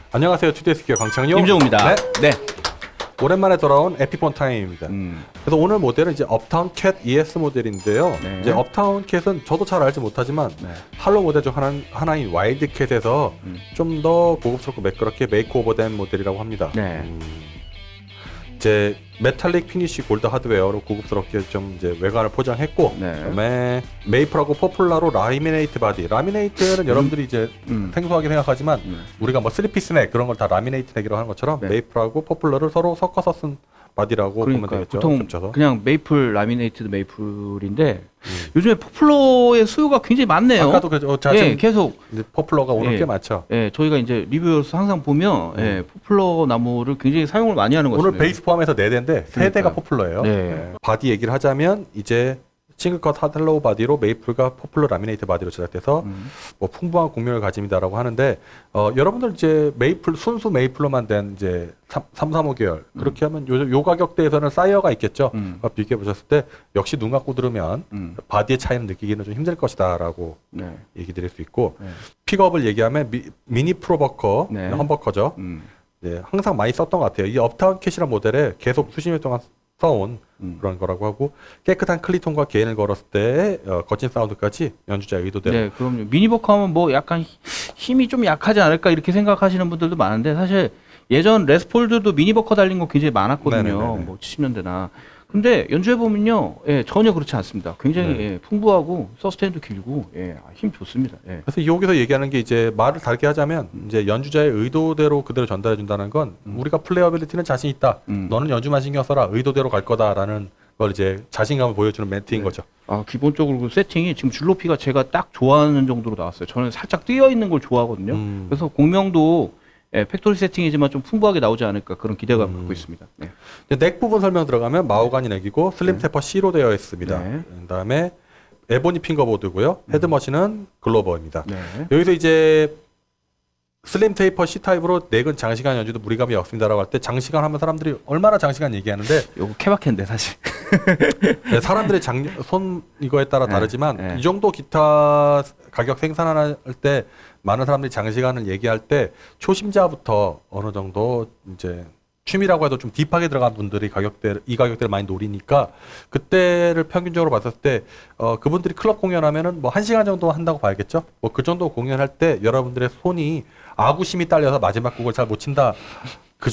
안녕하세요. 투데이스키어 강창용 김정우입니다. 네. 오랜만에 돌아온 에피폰 타임입니다. 그래서 오늘 모델은 이제 업타운 캣 ES 모델인데요. 네. 이제 업타운 캣은 저도 잘 알지 못하지만 할로 모델 중 하나인 와일드 캣에서 좀 더 고급스럽고 매끄럽게 메이크오버된 모델이라고 합니다. 네. 이제 메탈릭 피니쉬 골드 하드웨어로 고급스럽게 좀 이제 외관을 포장했고, 그다음에 메이플하고 포플라로 라미네이트 바디. 라미네이트는 여러분들이 이제 생소하게 생각하지만 우리가 뭐 3피스 넥 그런 걸 다 라미네이트 넥이라고 하는 것처럼 메이플하고 포플라를 서로 섞어서 쓴 바디라고 보면 되겠죠. 보통 겹쳐서. 그냥 메이플 라미네이트드 메이플인데 요즘에 포플러의 수요가 굉장히 많네요. 아까도 계속 포플러가 오늘 꽤 많죠. 저희가 이제 리뷰에서 항상 보면 포플러 나무를 굉장히 사용을 많이 하는 것 같습니다. 오늘 베이스 포함해서 4대인데 3대가 포플러예요. 바디 얘기를 하자면 이제 싱글컷 헬로우 바디로 메이플과 포플러 라미네이트 바디로 제작돼서 뭐 풍부한 공명을 가집니다라고 하는데 여러분들 이제 메이플 순수 메이플로만 된 이제 335 계열 그렇게 하면 요 가격대에서는 사이어가 있겠죠. 비교해 보셨을 때 역시 눈 감고 들으면 바디의 차이는 느끼기는 좀 힘들 것이다라고 얘기 드릴 수 있고 픽업을 얘기하면 미니 프로버커 험버커죠. 항상 많이 썼던 것 같아요. 이 업타운 캣이라는 모델에 계속 수십 년 동안 써온 그런 거라고 하고 깨끗한 클리톤과 게인을 걸었을 때 거친 사운드까지 연주자의 의도대로. 네, 그럼요. 미니버커 하면 뭐 약간 힘이 좀 약하지 않을까 이렇게 생각하시는 분들도 많은데 사실 예전 레스폴드도 미니버커 달린 거 굉장히 많았거든요. 뭐 70년대나. 근데 연주해보면요, 전혀 그렇지 않습니다. 굉장히 풍부하고 서스테인도 길고 힘 좋습니다. 그래서 여기서 얘기하는 게 이제 말을 다르게 하자면 이제 연주자의 의도대로 그대로 전달해준다는 건 우리가 플레이어빌리티는 자신 있다. 너는 연주만 신경 써라. 의도대로 갈 거다라는 걸 이제 자신감을 보여주는 멘트인 거죠. 기본적으로 그 세팅이 지금 줄 높이가 제가 딱 좋아하는 정도로 나왔어요. 저는 살짝 뛰어 있는 걸 좋아하거든요. 그래서 공명도 팩토리 세팅이지만 좀 풍부하게 나오지 않을까 그런 기대감을 갖고 있습니다. 넥 부분 설명 들어가면 마호가니 넥이고 슬림 테퍼 C로 되어 있습니다. 그다음에 에보니 핑거보드고요. 헤드머신은 글로버입니다. 여기서 이제 슬림 테이퍼 C 타입으로 넥은 장시간 연주도 무리감이 없습니다라고 할 때 장시간 하면 사람들이 얼마나 장시간 얘기하는데 요거 케바케인데 사실 사람들의 손 이거에 따라 다르지만 이 정도 기타 가격 생산할 때 많은 사람들이 장시간을 얘기할 때 초심자부터 어느 정도 이제 취미라고 해도 좀 딥하게 들어간 분들이 이 가격대를 많이 노리니까 그때를 평균적으로 봤을 때 그분들이 클럽 공연하면은 뭐 1시간 정도 한다고 봐야겠죠. 뭐 그 정도 공연할 때 여러분들의 손이 아구심이 딸려서 마지막 곡을 잘 못 친다. 그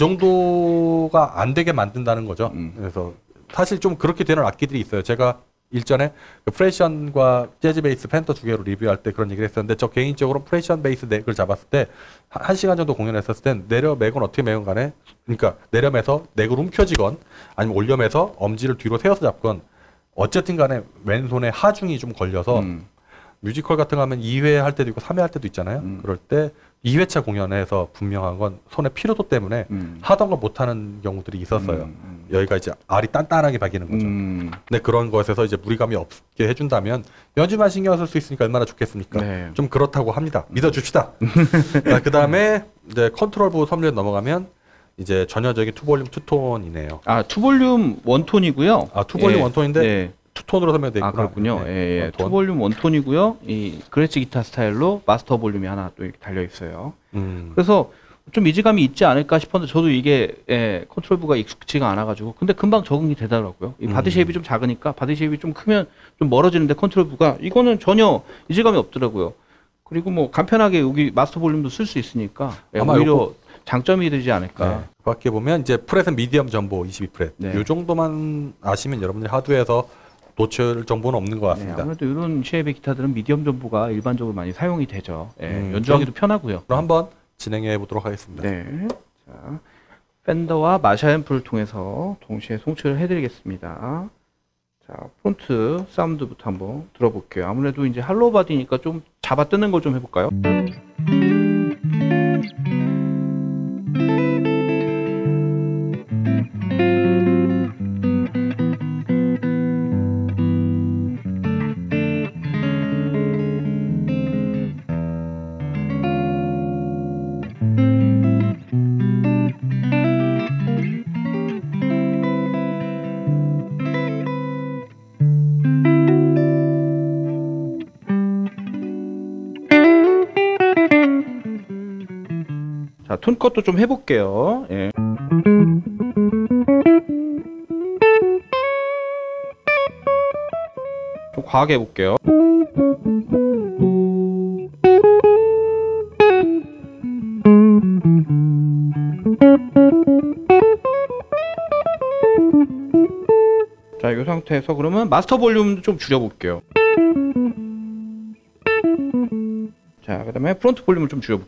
정도가 안 되게 만든다는 거죠. 그래서 사실 좀 그렇게 되는 악기들이 있어요. 제가 일전에 그 프레시언과 재즈 베이스 펜터 2개로 리뷰할 때 그런 얘기를 했었는데 저 개인적으로 프레시언 베이스 넥을 잡았을 때 1시간 정도 공연했었을 땐 내려매건 어떻게 매건 간에 그러니까 내려매서 넥을 움켜쥐건 아니면 올려매서 엄지를 뒤로 세워서 잡건 어쨌든 간에 왼손에 하중이 좀 걸려서 뮤지컬 같은 거 하면 2회 할 때도 있고 3회 할 때도 있잖아요. 그럴 때 2회차 공연에서 분명한 건 손의 피로도 때문에 하던 걸 못하는 경우들이 있었어요. 여기가 이제 알이 단단하게 박이는 거죠. 근데 그런 것에서 이제 무리감이 없게 해준다면 연주만 신경 쓸 수 있으니까 얼마나 좋겠습니까? 좀 그렇다고 합니다. 믿어줍시다. 그 다음에 이제 컨트롤 부분 섬유에 넘어가면 이제 전형적인 투볼륨 투톤이네요. 투볼륨 원톤이고요. 투볼륨 원톤인데 투톤으로 설명되어 있구나. 그렇군요. 투볼륨 원톤이고요. 이 그레치 기타 스타일로 마스터 볼륨이 하나 또 이렇게 달려 있어요. 그래서 좀 이질감이 있지 않을까 싶었는데 저도 이게 컨트롤부가 익숙지가 않아가지고 근데 금방 적응이 되더라고요. 이 바디 쉐입이 좀 작으니까 바디 쉐입이 좀 크면 좀 멀어지는데 컨트롤부가 이거는 전혀 이질감이 없더라고요. 그리고 뭐 간편하게 여기 마스터 볼륨도 쓸 수 있으니까 아마 오히려 장점이 되지 않을까. 밖에 보면 이제 프렛은 미디엄 전보 22프렛. 이 정도만 아시면 여러분들이 하드에서 놓칠 정보는 없는 것 같습니다. 아무래도 이런 쉐입의 기타들은 미디엄 전보가 일반적으로 많이 사용이 되죠. 연주하기도 편하고요. 그럼 한번 진행해 보도록 하겠습니다. 자, 팬더와 마샤 앰프를 통해서 동시에 송출을 해드리겠습니다. 자, 폰트 사운드부터 한번 들어볼게요. 아무래도 이제 할로우 바디니까 좀 잡아 뜨는 걸 좀 해볼까요? 자, 톤 것도 좀 해볼게요. 예. 좀 과하게 해볼게요. 자, 이 상태에서 그러면 마스터 볼륨도 좀 줄여볼게요. 자, 그 다음에 프론트 볼륨을 좀 줄여볼게요.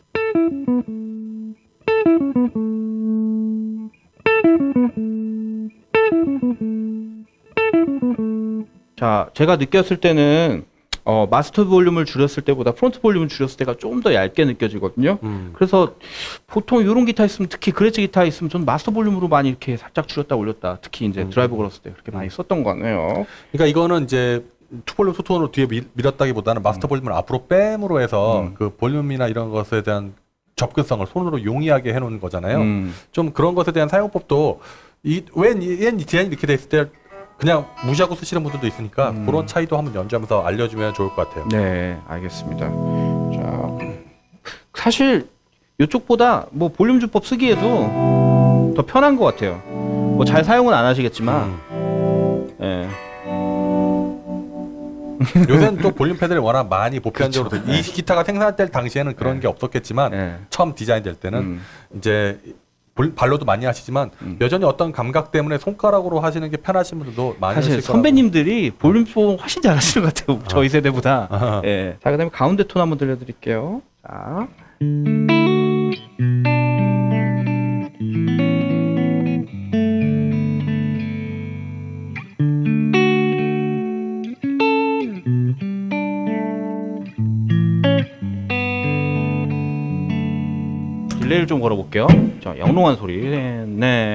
자, 제가 느꼈을 때는 마스터 볼륨을 줄였을 때보다 프론트 볼륨을 줄였을 때가 좀 더 얇게 느껴지거든요. 그래서 보통 이런 기타 있으면, 특히 그레치 기타 있으면 전 마스터 볼륨으로 많이 이렇게 살짝 줄였다 올렸다, 특히 이제 드라이브 걸었을 때 그렇게 많이 썼던 거네요. 그러니까 이거는 이제 투볼륨 투톤으로 뒤에 밀었다기보다는 마스터 볼륨을 앞으로 뺨으로 해서 그 볼륨이나 이런 것에 대한 접근성을 손으로 용이하게 해놓은 거잖아요. 좀 그런 것에 대한 사용법도 웬 디자인이 이렇게 돼 있을 때 그냥 무시하고 쓰시는 분들도 있으니까 그런 차이도 한번 연주하면서 알려주면 좋을 것 같아요. 네, 알겠습니다. 자, 사실 이쪽보다 뭐 볼륨 주법 쓰기에도 더 편한 것 같아요. 뭐 잘 사용은 안 하시겠지만, 예. 요새는 또 볼륨 패드를 워낙 많이 보편적으로 그렇죠. 이 기타가 생산될 당시에는 그런 게 없었겠지만 처음 디자인될 때는 이제 발로도 많이 하시지만 여전히 어떤 감각 때문에 손가락으로 하시는 게 편하신 분들도 많이 하실 거라고. 사실 선배님들이 볼륨 폼 훨씬 잘하시는 것 같아요. 저희 세대보다. 예. 자, 그다음에 가운데 톤 한번 들려드릴게요. 자. 딜레이를 좀 걸어볼게요. 자, 영롱한 소리. 네.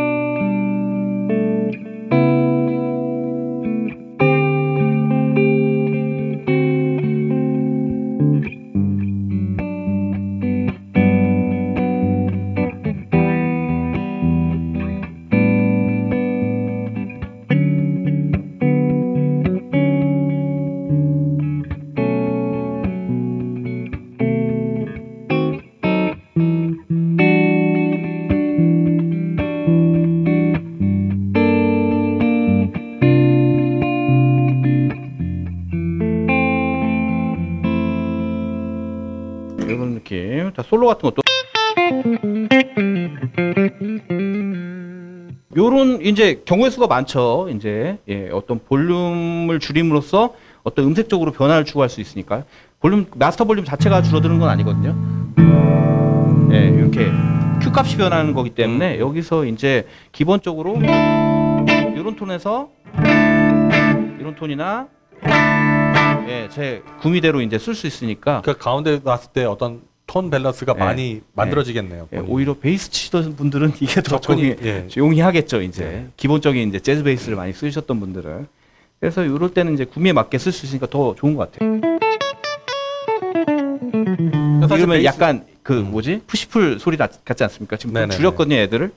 이런 느낌. 자, 솔로 같은 것도 요런 이제 경우의 수가 많죠. 이제 예, 어떤 볼륨을 줄임으로써 어떤 음색적으로 변화를 추구할 수 있으니까. 볼륨, 마스터 볼륨 자체가 줄어드는 건 아니거든요. 예, 이렇게 Q 값이 변하는 거기 때문에 여기서 이제 기본적으로 이런 톤에서 이런 톤이나 예, 제 구미대로 이제 쓸 수 있으니까. 그 가운데 놨을 때 어떤 톤 밸런스가 많이 만들어지겠네요. 예, 오히려 베이스 치던 분들은 이게 더 용이하겠죠. 이제 기본적인 이제 재즈 베이스를 많이 쓰셨던 분들은. 그래서 이럴 때는 이제 구미에 맞게 쓸 수 있으니까 더 좋은 것 같아요. 이러면 약간 그 뭐지 푸시풀 소리 같지 않습니까? 지금 줄였거든요, 애들을.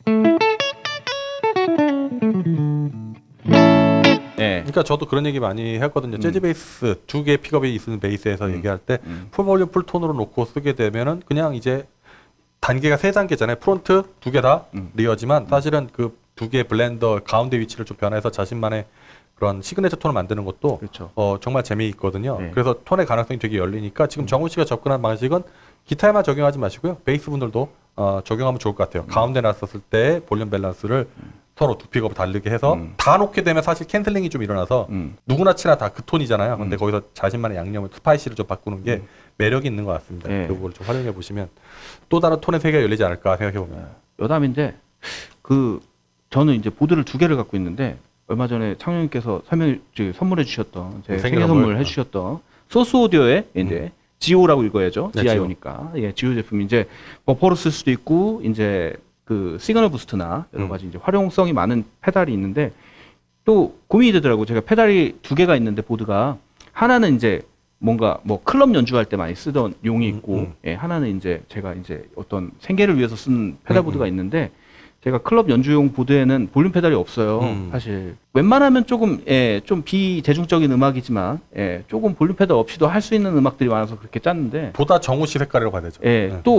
네. 그러니까 저도 그런 얘기 많이 했거든요. 재즈 베이스 두 개의 픽업이 있는 베이스에서 얘기할 때 풀볼륨 풀톤으로 놓고 쓰게 되면은 그냥 이제 단계가 3단계잖아요. 프론트 2개 다 리어지만 사실은 그 2개의 블렌더 가운데 위치를 좀 변해서 자신만의 그런 시그네처 톤을 만드는 것도 그렇죠. 정말 재미있거든요. 네. 그래서 톤의 가능성이 되게 열리니까 지금 정우 씨가 접근한 방식은 기타에만 적용하지 마시고요. 베이스 분들도 적용하면 좋을 것 같아요. 가운데 놨었을 때 볼륨 밸런스를 서로 두 픽업을 다르게 해서 다 놓게 되면 사실 캔슬링이 좀 일어나서 누구나 치나 다 그 톤이잖아요. 근데 거기서 자신만의 양념을 스파이시를 좀 바꾸는 게 매력이 있는 것 같습니다. 네. 그걸 좀 활용해 보시면 또 다른 톤의 세계가 열리지 않을까 생각해 봅니다. 여담인데 저는 이제 보드를 2개를 갖고 있는데 얼마 전에 창룡님께서 선물해 주셨던 제 생일 선물 해주셨던 소스 오디오에 이제 지오라고 읽어야죠. 네, GIO니까 예, 지오 제품 이제 버퍼로 쓸 수도 있고 이제 그 시그널 부스트나 여러 가지 이제 활용성이 많은 페달이 있는데 또 고민이 되더라고요. 제가 페달이 2개가 있는데 보드가 하나는 이제 뭔가 뭐 클럽 연주할 때 많이 쓰던 용이 있고 예, 하나는 이제 제가 이제 어떤 생계를 위해서 쓴 페달 보드가 있는데 제가 클럽 연주용 보드에는 볼륨 페달이 없어요. 사실 웬만하면 조금 좀 비대중적인 음악이지만 조금 볼륨 페달 없이도 할 수 있는 음악들이 많아서 그렇게 짰는데 보다 정우 씨 색깔이라고 봐야 되죠. 또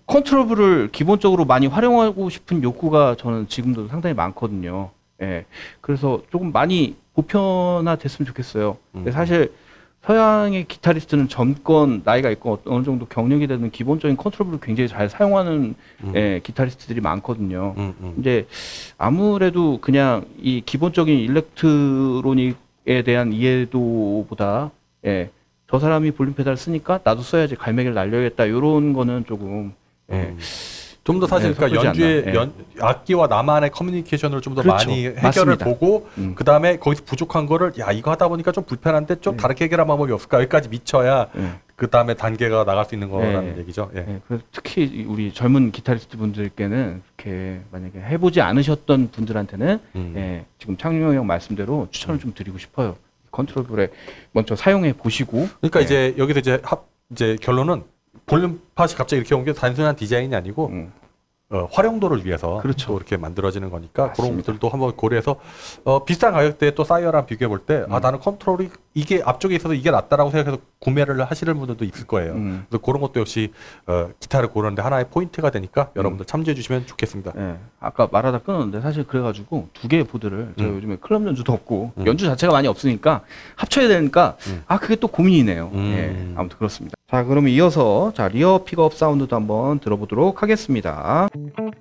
컨트롤을 기본적으로 많이 활용하고 싶은 욕구가 저는 지금도 상당히 많거든요. 예. 그래서 조금 많이 보편화됐으면 좋겠어요. 사실 서양의 기타리스트는 젊건 나이가 있고 어느 정도 경력이 되는 기본적인 컨트롤을 굉장히 잘 사용하는 예, 기타리스트들이 많거든요. 이제 아무래도 그냥 이 기본적인 일렉트로닉에 대한 이해도보다 예, 저 사람이 볼륨 페달을 쓰니까 나도 써야지 갈매기를 날려야겠다 이런 거는 조금 예, 좀 더 사실 그러니까 연주의 악기와 나만의 커뮤니케이션을 좀 더 그렇죠. 많이 해결을 맞습니다. 보고 그 다음에 거기서 부족한 거를 야 이거 하다 보니까 좀 불편한데 좀 다르게 해결할 방법이 없을까 여기까지 미쳐야 그 다음에 단계가 나갈 수 있는 거라는 얘기죠. 예. 그래서 특히 우리 젊은 기타리스트 분들께는 이렇게 만약에 해보지 않으셨던 분들한테는 예, 지금 창룡 형 말씀대로 추천을 좀 드리고 싶어요. 컨트롤에 먼저 사용해 보시고. 그러니까 이제 여기서 이제 결론은 볼륨 팟이 갑자기 이렇게 온 게 단순한 디자인이 아니고 활용도를 위해서 그렇죠. 또 이렇게 만들어지는 거니까 맞습니다. 그런 것들도 한번 고려해서 비슷한 가격대에 또 사이어랑 비교해 볼 때 나는 컨트롤이 이게 앞쪽에 있어서 이게 낫다라고 생각해서 구매를 하시는 분들도 있을 거예요. 그래서 그런 것도 역시 기타를 고르는데 하나의 포인트가 되니까 여러분들 참조해 주시면 좋겠습니다. 예, 아까 말하다 끊었는데 사실 그래가지고 두 개의 보드를 제가 요즘에 클럽 연주도 없고 연주 자체가 많이 없으니까 합쳐야 되니까 그게 또 고민이네요. 예, 아무튼 그렇습니다. 자, 그러면 이어서 자 리어 픽업 사운드도 한번 들어보도록 하겠습니다.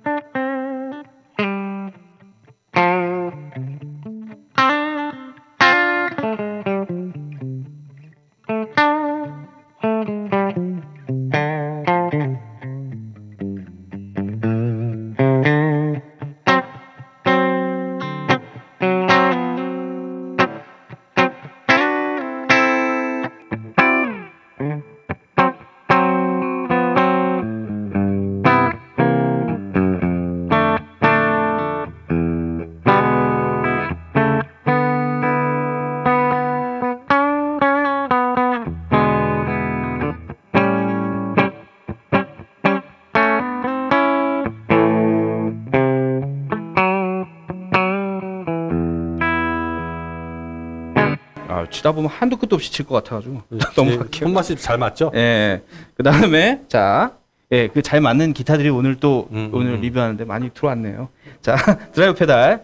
치다 보면 한도 끝도 없이 칠 것 같아가지고 넘어갈게요. 손맛이 잘 맞죠? 예. 그 다음에 자, 예, 그 잘 맞는 기타들이 오늘 또 오늘 리뷰하는데 많이 들어왔네요. 자, 드라이브 페달.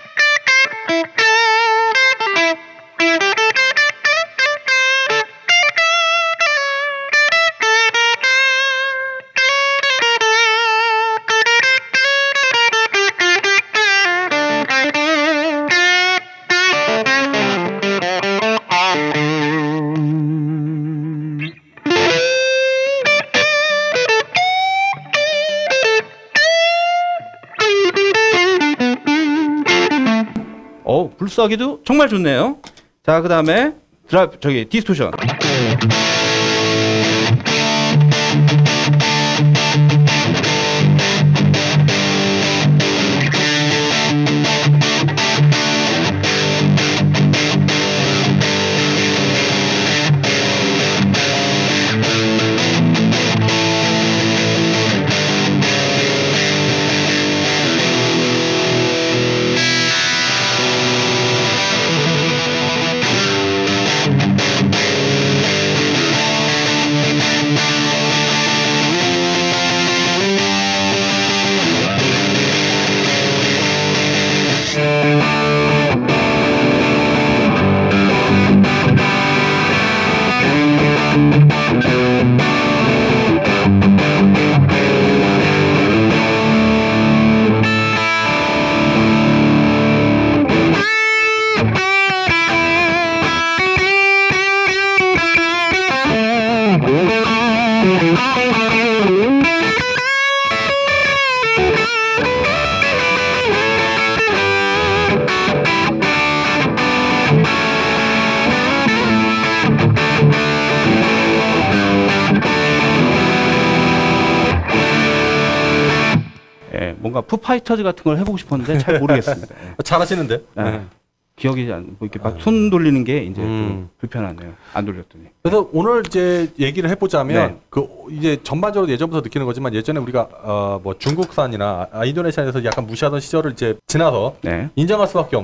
불쏘기도 정말 좋네요. 자, 그 다음에 드라이브 디스토션. 뭔가 푸파이터즈 같은 걸 해보고 싶었는데 잘 모르겠습니다. 잘하시는데. 기억이 안, 뭐 이렇게 막 손 돌리는 게 이제 좀 불편하네요. 안 돌렸더니. 그래서 오늘 이제 얘기를 해보자면 이제 전반적으로 예전부터 느끼는 거지만 예전에 우리가 뭐 중국산이나 인도네시아에서 약간 무시하던 시절을 이제 지나서 인정할 수밖에 없는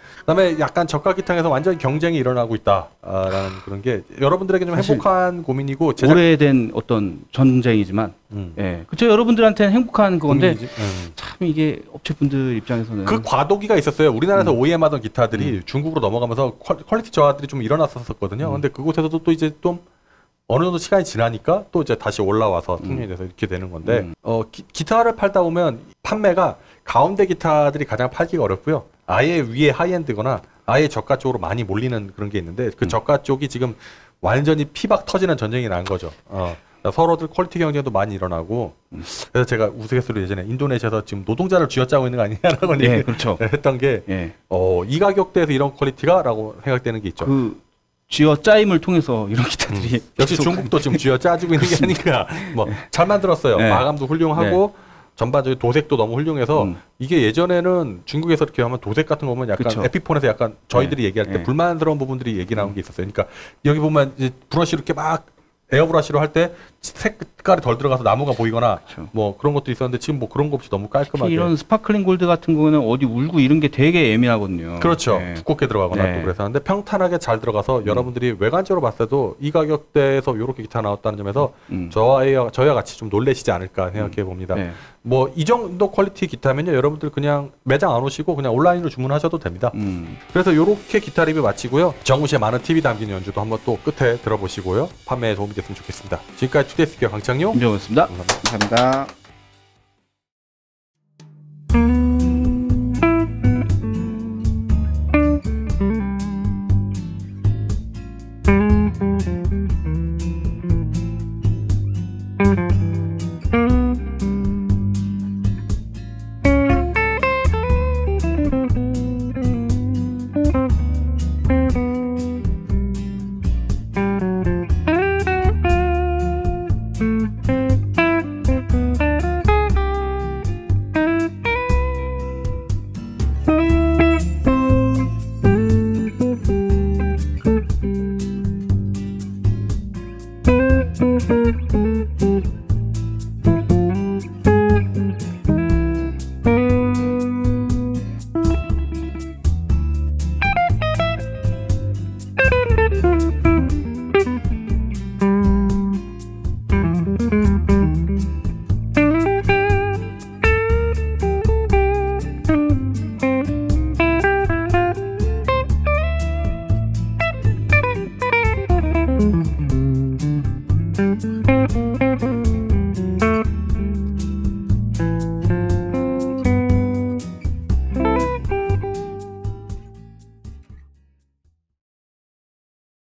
그다음에 약간 저가 기탕에서 완전히 경쟁이 일어나고 있다라는 그런 게 여러분들에게 좀 행복한 고민이고 오래된 어떤 전쟁이지만 예. 그렇죠. 여러분들한테는 행복한 그건데 참 이게 업체분들 입장에서는 그 과도기가 있었어요. 우리나라에서 OEM 하던 기타들이 중국으로 넘어가면서 퀄리티 저하들이 좀 일어났었거든요. 근데 그곳에서도 또 이제 좀 어느 정도 시간이 지나니까 또 이제 다시 올라와서 승인이 돼서 이렇게 되는 건데 기타를 팔다 보면 판매가 가운데 기타들이 가장 팔기가 어렵고요. 아예 위에 하이엔드거나 아예 저가 쪽으로 많이 몰리는 그런 게 있는데 그 저가 쪽이 지금 완전히 피박 터지는 전쟁이 난 거죠. 서로들 퀄리티 경쟁도 많이 일어나고 그래서 제가 우스갯소리로 예전에 인도네시아에서 지금 노동자를 쥐어짜고 있는 거 아니냐라고 예, 그렇죠. 했던 게 이 가격대에서 이런 퀄리티가? 라고 생각되는 게 있죠. 쥐어 짜임을 통해서 이런 기타들이 역시 중국도 지금 쥐어 짜지고 있는 게 아니니까 뭐 잘 만들었어요. 마감도 훌륭하고 전반적인 도색도 너무 훌륭해서 이게 예전에는 중국에서 이렇게 하면 도색 같은 거 보면 약간 그쵸. 에피폰에서 약간 저희들이 얘기할 때 불만스러운 부분들이 얘기 나온 게 있었어요. 그러니까 여기 보면 이제 브러쉬 이렇게 막 에어브러쉬로 할 때 색깔이 덜 들어가서 나무가 보이거나 그렇죠. 뭐 그런 것도 있었는데 지금 뭐 그런 거 없이 너무 깔끔하게 이런 스파클링 골드 같은 거는 어디 울고 이런 게 되게 예민하거든요. 그렇죠. 두껍게 들어가거나 또 그래서 하는데 평탄하게 잘 들어가서 여러분들이 외관적으로 봤을 때도 이 가격대에서 이렇게 기타 나왔다는 점에서 저와 같이 좀 놀라시지 않을까 생각해 봅니다. 뭐 이 정도 퀄리티 기타면요 여러분들 그냥 매장 안 오시고 그냥 온라인으로 주문하셔도 됩니다. 그래서 이렇게 기타 리뷰 마치고요. 정우 씨의 많은 팁이 담긴 연주도 한번 또 끝에 들어보시고요. 판매에 도움이 됐으면 좋겠습니다. 지금까지 투데이스피어 강창용 김정우였습니다. 감사합니다.